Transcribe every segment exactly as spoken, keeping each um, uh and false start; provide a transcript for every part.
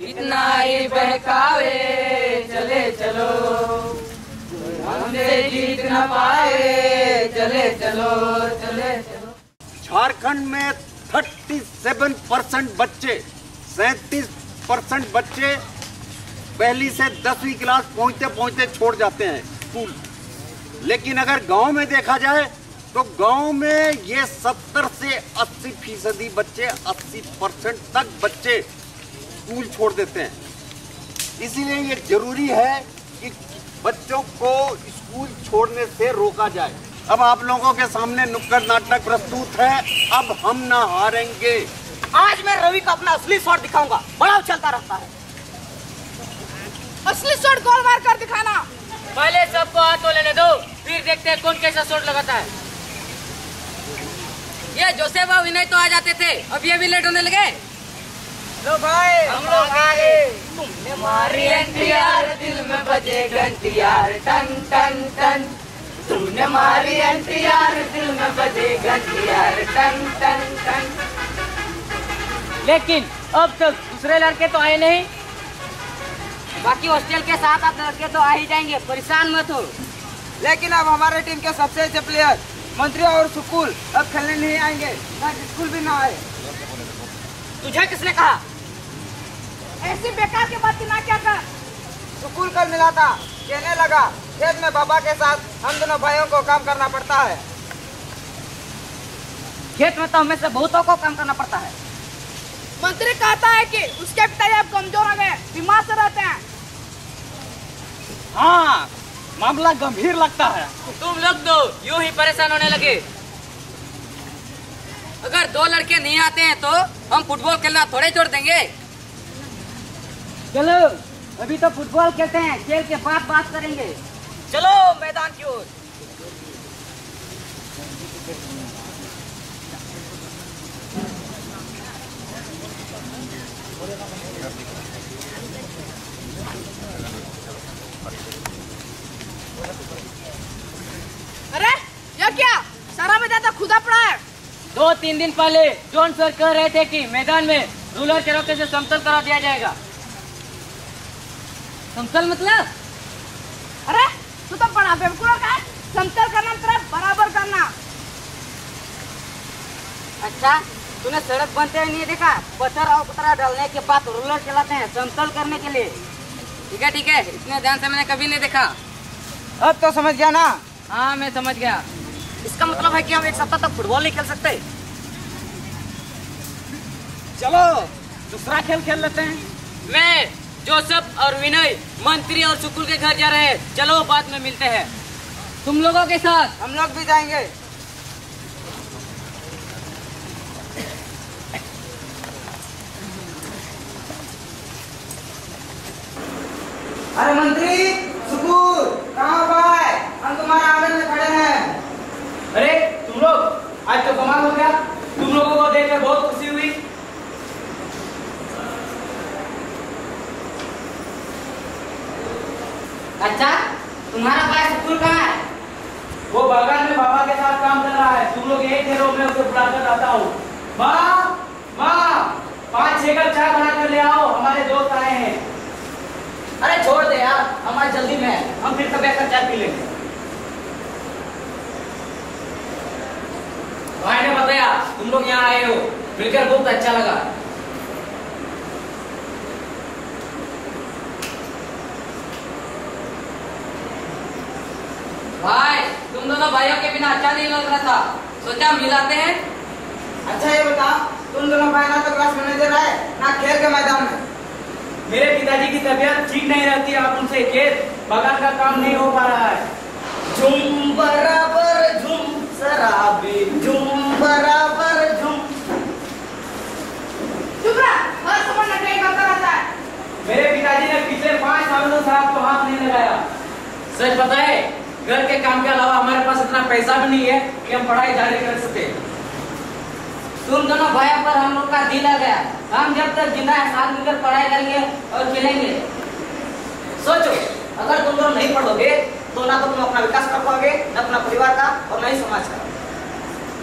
इतना ही बहकावे चले चलो, हमसे जीत न पाए चले चलो चले चलो। झारखंड में सैंतीस परसेंट बच्चे सैंतीस परसेंट बच्चे पहली से दसवीं क्लास पहुंचते पहुंचते छोड़ जाते हैं स्कूल। लेकिन अगर गांव में देखा जाए तो गांव में ये सत्तर से अस्सी फीसदी बच्चे अस्सी परसेंट तक बच्चे स्कूल छोड़ देते हैं। इसीलिए ये जरूरी है कि बच्चों को स्कूल छोड़ने से रोका जाए। अब आप लोगों के सामने नुक्कड़ नाटक प्रस्तुत है, अब हम ना हारेंगे। आज मैं रवि को अपना असली शॉट दिखाऊंगा, बड़ा उछलता रहता है। असली शॉट गोल मार कर दिखाना। पहले सबको हाथों लेने दो, फिर देखते हैं कौन कैसा शॉट लगाता है। ये जोसेफ और विनय तो आ जाते थे, अब ये भी लेट होने लगे। लो भाई हम लोग आ गए। तुमने मारी एंट्री यार, दिल में बजे घंटी यार, टन टन टन। तुमने मारी एंट्री यार, दिल में बजे घंटी यार, टन टन टन। लेकिन अब तक दूसरे लड़के तो आए नहीं। बाकी हॉस्टल के साथ आप लड़के तो आ ही जाएंगे, परेशान मत हो। लेकिन अब हमारे टीम के सबसे अच्छे प्लेयर मंत्री और सुकूल अब खेलने नहीं आएंगे, स्कूल भी ना आए। तुझे किसने कहा? ऐसी बेकार की बात ना क्या कर। सुकूल कल मिला था, कहने लगा खेत में बाबा के साथ हम दोनों भाइयों को काम करना पड़ता है। खेत में तो हमें से बहुतों को काम करना पड़ता है। मंत्री कहता है कि उसके पिताजी अब कमजोर हो गए, बीमार से रहते हैं। हाँ, मामला गंभीर लगता है। तुम लोग तो यूं ही परेशान होने लगे। अगर दो लड़के नहीं आते हैं तो हम फुटबॉल खेलना थोड़े छोड़ देंगे। चलो अभी तो फुटबॉल खेलते हैं, खेल के बाद बात करेंगे। चलो मैदान की ओर। अरे यह क्या, सारा मैदान तो खुदा पड़ा है। दो तीन दिन पहले जॉन सर कह रहे थे कि मैदान में रूलर चरखे से समतल करा दिया जाएगा। समतल मतलब? अरे तू तो बड़ा बेवकूफ है। समतल करना मतलब बराबर करना। अच्छा, तूने सड़क बनते हुए नहीं देखा? पत्थर और पत्थर डालने के बाद रूलर चलाते हैं समतल करने के लिए। ठीक है ठीक है, इतने ध्यान से मैंने कभी नहीं देखा। अब तो समझ गया ना? हाँ मैं समझ गया। इसका मतलब है कि हम एक सप्ताह तक फुटबॉल नहीं खेल सकते। चलो दूसरा खेल खेल लेते हैं। मैं जोसेफ और विनय मंत्री और सुकुल के घर जा रहे हैं, चलो बाद में मिलते हैं। तुम लोगों के साथ हम लोग भी जाएंगे। अरे मंत्री सुकुल कहाँ भाई, हम तुम्हारे आंगन में खड़े हैं। अरे तुम लोग, आज तो कमाल हो गया। तुम लोगों को देखकर बहुत खुशी हुई। अच्छा, तुम्हारा भाई सुकुल कहाँ है? वो बागान में बाबा के साथ काम कर रहा है। तुम लोग एक देर में उसे बुलाकर आता हूँ। माँ माँ, पाँच छह कप चाय बना कर ले आओ, हमारे दोस्त आए हैं। अरे छोड़ दे यार, हमारी जल्दी में है, हम फिर कभी बैठकर चाय पी लेंगे। भाई ने बताया तुम लोग यहाँ आए हो, मिलकर बहुत अच्छा लगा। भाई तुम दोनों भाइयों के बिना अच्छा नहीं लग रहा था, सोचा मिलाते हैं। अच्छा ये बता, तुम दोनों भाई ना तो क्लास में नहीं दे रहा है ना खेल के मैदान में। मेरे पिताजी की तबीयत ठीक नहीं रहती, आप उनसे खेत बागान का काम नहीं हो पा रहा है। झूम बराबर झूम शराबी, झूम बराबर झूम। चुप रहा, हर समय नटई करता रहता है। मेरे पिताजी ने पिछले पाँच सालों से शराब को हाथ नहीं लगाया। सच पता है, घर के काम के अलावा हमारे पास इतना पैसा भी नहीं है कि हम पढ़ाई जारी कर सके। तुम दोनों भाइयों पर हम लोग का दिल आ गया। हम जब तक जिंदा है साथ मिलकर पढ़ाई करेंगे और खेलेंगे। सोचो, अगर तुम लोग नहीं पढ़ोगे तो ना तो तुम अपना विकास कर पाओगे, ना अपना परिवार का और ना ही समाज का।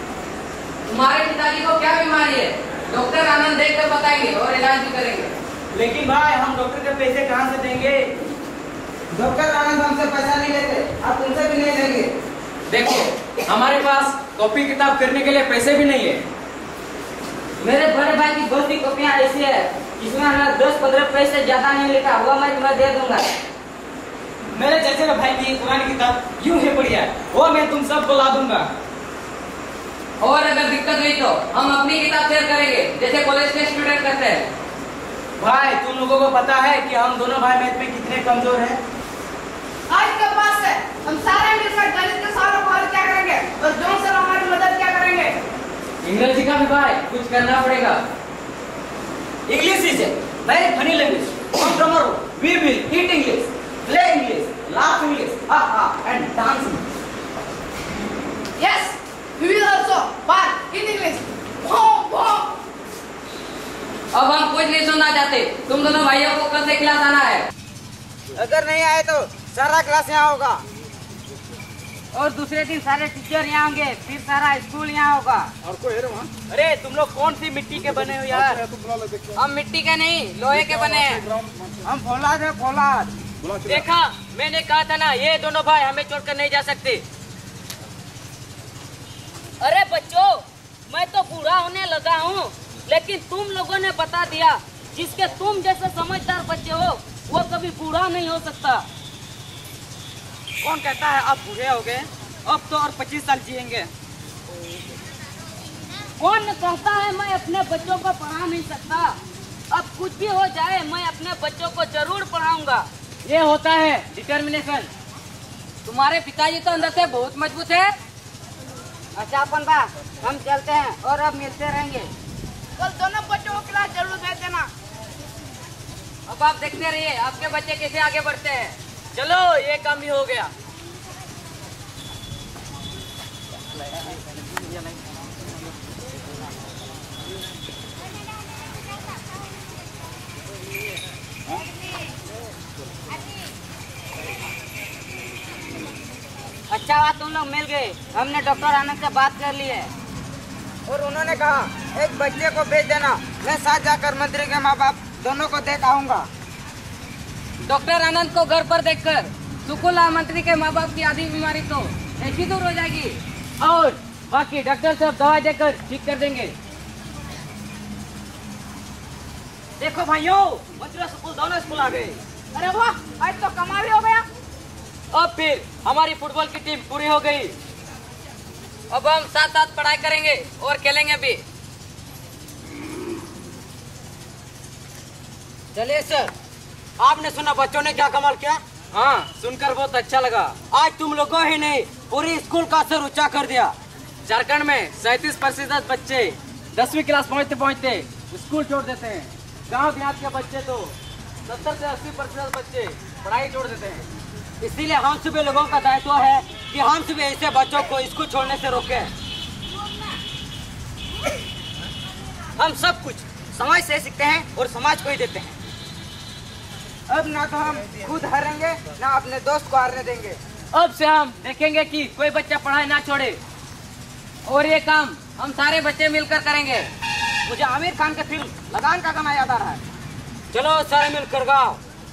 तुम्हारे पिताजी को क्या बीमारी है? डॉक्टर आनंद देख कर बताएंगे और इलाज भी करेंगे। लेकिन भाई हम डॉक्टर के पैसे कहाँ से देंगे? डॉक्टर आनंद हमसे पैसा नहीं लेते, आप तुमसे भी नहीं लेंगे। देखो हमारे पास कॉपी किताब करने के लिए पैसे भी नहीं है। मेरे बड़े भाई की बहुत सी कॉपियाँ ऐसी है, इसमें हमें दस पंद्रह पैसे ज्यादा नहीं लिखा हुआ, मैं तुम्हें दे दूंगा। मेरे चचे के भाई की पुरानी किताब यूं ही पड़ी है, वो मैं तुम सबको ला दूंगा। और अगर दिक्कत हुई तो हम अपनी किताब शेयर करेंगे, जैसे कॉलेज के स्टूडेंट करते हैं। भाई तुम लोगों को पता है कि हम दोनों भाई मैथ में कितने कमजोर हैं? आज के पास है हम सारे मिलकर गणित के सवालों को हल क्या करेंगे और जॉन सर हमारी मदद क्या करेंगे। इंग्लिश का भी भाई कुछ करना पड़ेगा। English is a very funny language. From tomorrow we will eat English, play English, laugh English, ha ha and dance English. Yes, we will also part in English. Boom, boom. अब हम कुछ नहीं सुनना चाहते, तुम दोनों भाइयों को कल से क्लास आना है। अगर नहीं आए तो सारा क्लास यहाँ होगा। और दूसरे दिन सारे टीचर यहाँ होंगे, फिर सारा स्कूल यहाँ होगा। और कोई है वहाँ? अरे तुम लोग कौन सी मिट्टी के बने हो यार? हम मिट्टी के नहीं लोहे के बने हैं। हम फौलाद है, फौलाद। देखा, मैंने कहा था ना, ये दोनों भाई हमें छोड़कर नहीं जा सकते। अरे बच्चों, मैं तो बूढ़ा होने लगा हूँ, लेकिन तुम लोगों ने बता दिया जिसके तुम जैसे समझदार बच्चे हो वो कभी बूढ़ा नहीं हो सकता। कौन कहता है आप बूढ़े हो गए? अब तो और पच्चीस साल जिएंगे। कौन कहता है मैं अपने बच्चों को पढ़ा नहीं सकता? अब कुछ भी हो जाए मैं अपने बच्चों को जरूर पढ़ाऊंगा। ये होता है डिटर्मिनेशन। तुम्हारे पिताजी तो अंदर से बहुत मजबूत है। अच्छा अपन बा, हम चलते हैं और अब मिलते रहेंगे। कल दोनों बच्चों को क्लास जरूर भेज देना। अब आप देखते रहिए आपके बच्चे कैसे आगे बढ़ते हैं। चलो ये काम भी हो गया। अच्छा बात तुम लोग मिल गए, हमने डॉक्टर आनंद से बात कर ली है। और उन्होंने कहा एक बच्चे को भेज देना, मैं साथ जाकर मंत्री के माँ बाप दोनों को देख आऊंगा। डॉक्टर आनंद को घर पर देखकर सुकुला मंत्री के माँ बाप की आधी बीमारी तो ऐसी दूर हो जाएगी। और बाकी डॉक्टर साहब दवा देकर ठीक कर देंगे। देखो भाइयों, मथुरा स्कूल दोनों स्कूल आ गए। अरे वाह, आज तो कमाल ही हो गया। अब फिर हमारी फुटबॉल की टीम पूरी हो गई। अब हम साथ साथ पढ़ाई करेंगे और खेलेंगे भी। चलिए सर, आपने सुना बच्चों ने क्या कमाल किया? हाँ, सुनकर बहुत अच्छा लगा। आज तुम लोगों ही नहीं पूरी स्कूल का सर ऊंचा कर दिया। झारखंड में सैंतीस प्रतिशत बच्चे दसवीं क्लास पहुंचते पहुंचते स्कूल छोड़ देते हैं। गांव देहात के बच्चे तो सत्तर से अस्सी प्रतिशत बच्चे पढ़ाई छोड़ देते हैं। इसीलिए हम सभी लोगों का दायित्व है कि हम सभी ऐसे बच्चों को स्कूल छोड़ने से रोकें। हम सब कुछ समाज से सीखते हैं और समाज को ही देते हैं। अब ना तो हम खुद हारेंगे ना अपने दोस्त को हारने देंगे। अब से हम देखेंगे कि कोई बच्चा पढ़ाई ना छोड़े। और ये काम हम सारे बच्चे मिलकर करेंगे। मुझे आमिर खान के फिल्म लगान का गाना याद आ रहा है। चलो सारे मिलकर गाओ।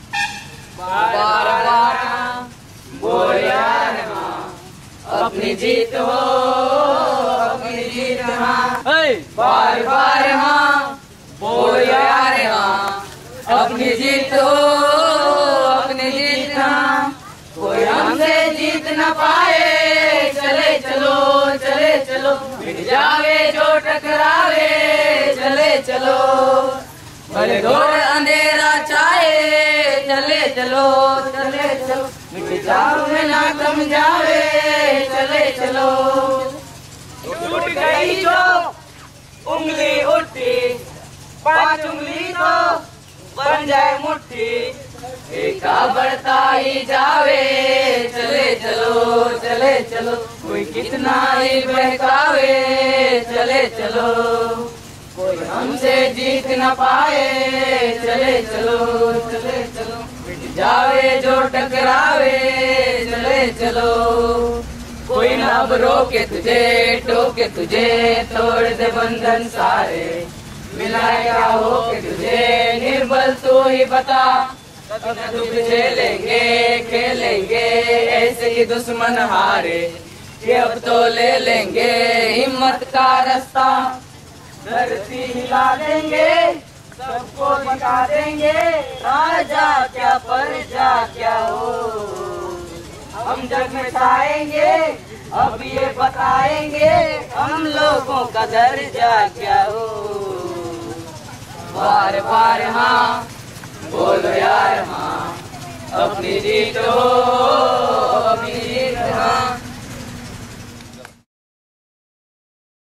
अपनी जीत हो, अपनी जीत हाँ, हे! बार बार हाँ, बोल यार हाँ, अपनी जीत हो, अपनी जीत हाँ, कोई हमसे जीत न पाए। चले चलो, चले चलो, मिट जावे जो टकरावे। चले चलो, भले घोर अंधेरा चाहे। चले चलो, चले चलो, मिट जाओ में ना कम जावे। चले चलो, टूट गई जो उंगली उठी, पांच उंगली तो बन जाए मुट्ठी। एका बढ़ता ही जावे। चले चलो, चले चलो, कोई कितना ही बहकावे। चले चलो, कोई हमसे जीत न पाए। चले चलो, चले चलो, मिट जावे जो टकरावे। चले चलो, कोई ना अब रोके तुझे, टोके तुझे, तोड़ दे बंधन सारे। मिलाएगा हो के तुझे निर्बल चल तू ही बता, दुख झेलेंगे खेलेंगे ऐसे ही दुश्मन हारे, कि अब तो ले लेंगे हिम्मत का रास्ता। धरती हिला देंगे सबको दिखा देंगे, राजा क्या प्रजा क्या हो, हम जग में छाएंगे अब ये बताएंगे हम लोगों का दर्जा क्या हो। बार बार हाँ बोलो यार हाँ, अपनी जीत हो अपनी